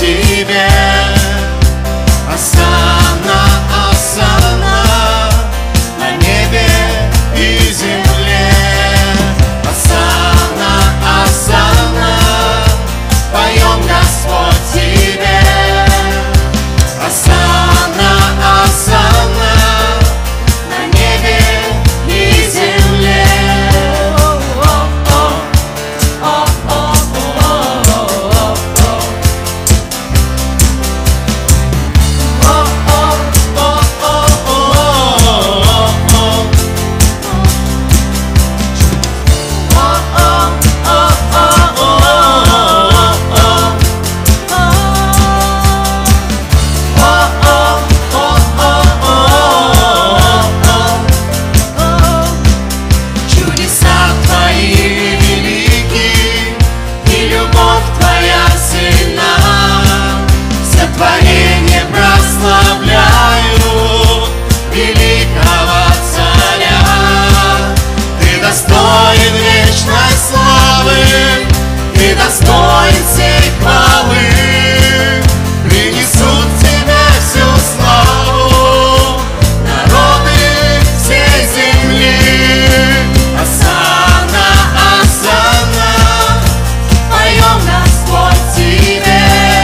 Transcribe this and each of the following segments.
Тебе. Осанна, осанна на небе и земле. Осанна, осанна, поем, Господь, Тебе. Осанна, осанна на небе и земле. Творение прославляют великого царя. Ты достоин вечной славы, Ты достоин всей хвалы. Принесут Тебе всю славу народы всей земли. Осанна, осанна, поем, Господь, Тебе.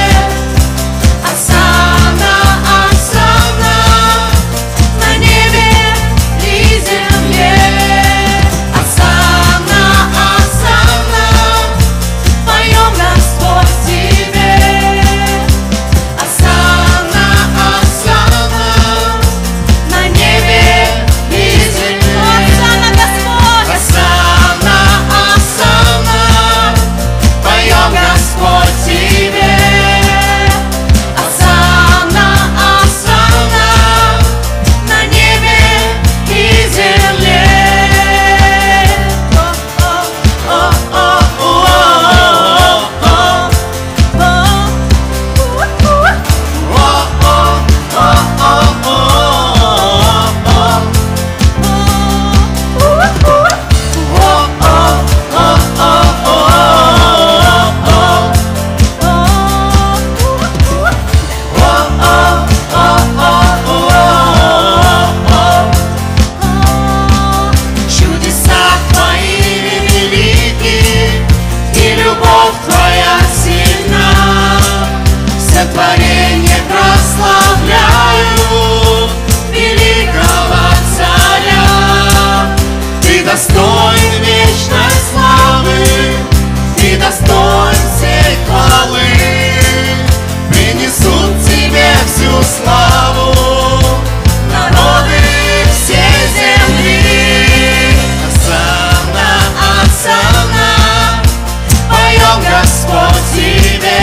Творение прославляют великого царя. Ты достоин вечной славы, Ты достоин всей хвалы. Принесут Тебе всю славу народы всей земли. Осанна, осанна, поем, Господь, Тебе.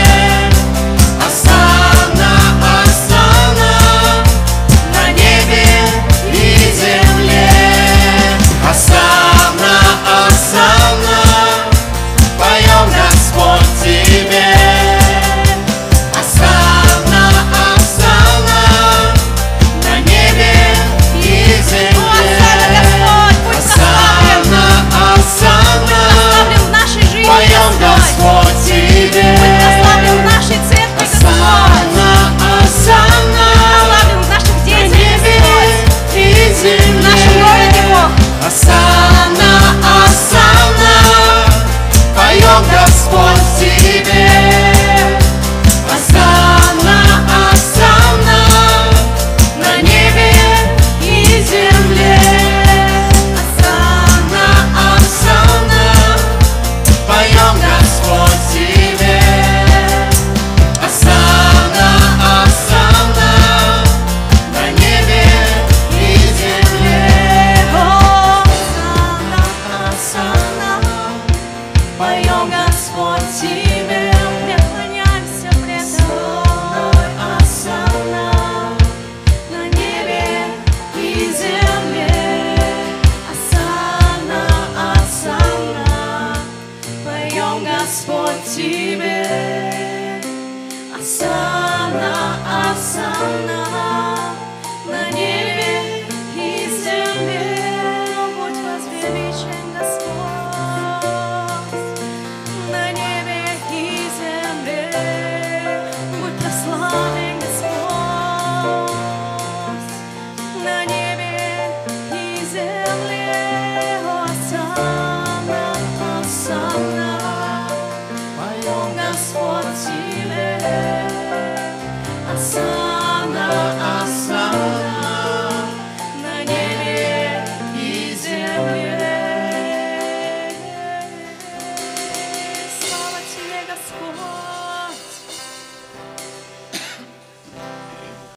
Осанна, осанна, поем, Господь, Тебе. Осанна, осанна на небе и земле. Осанна, осанна, поем, Господь, Тебе. Осанна, осанна на небе и земле. Поем, Господь, Тебе, преклоняемся пред Тобой. Осанна на небе и земле. Осанна, осанна, поем, Господь, Тебе. Осанна, осанна.